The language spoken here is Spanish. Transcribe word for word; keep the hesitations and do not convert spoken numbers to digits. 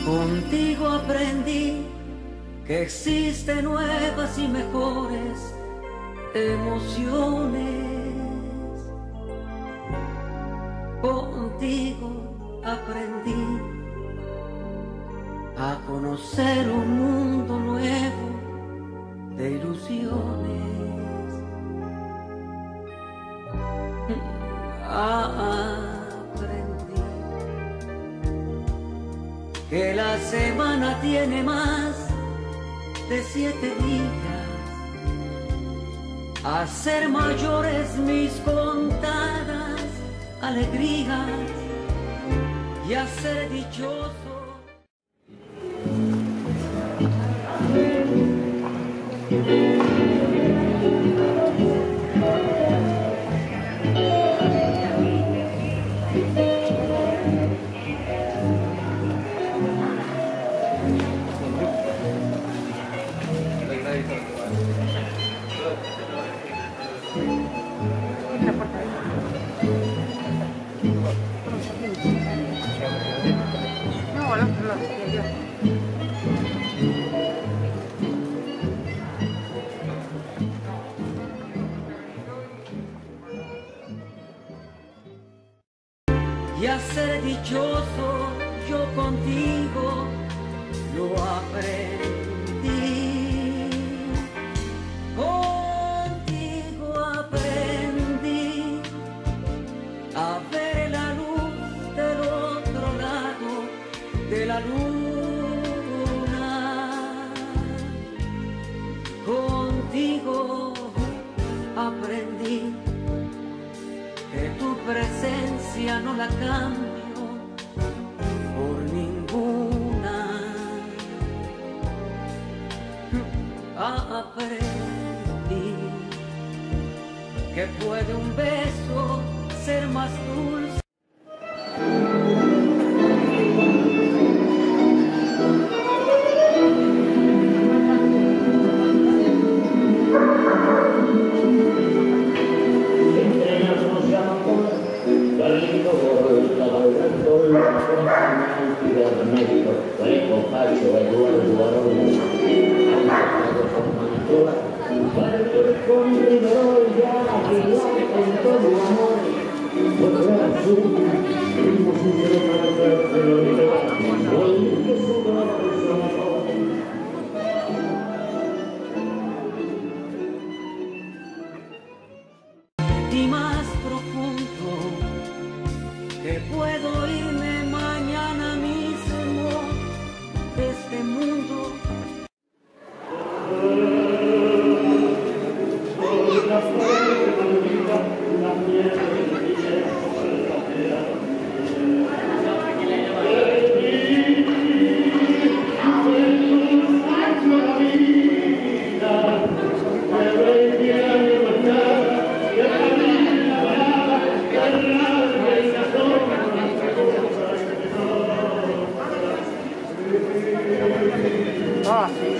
Contigo aprendí que existen nuevas y mejores emociones. Contigo aprendí a conocer un mundo nuevo de ilusiones. Aprendí que la semana tiene más de siete días, a ser mayores mis contadas alegrías y a ser dichoso. Y a ser dichoso yo contigo lo aprendí. Contigo aprendí a ver la luz del otro lado de la luna. Contigo aprendí que tu presencia no la cambio por ninguna. Aprendí que puede un beso ser más dulce. Y más profundo que puedo irme mañana mismo de este mundo. Ah, sí.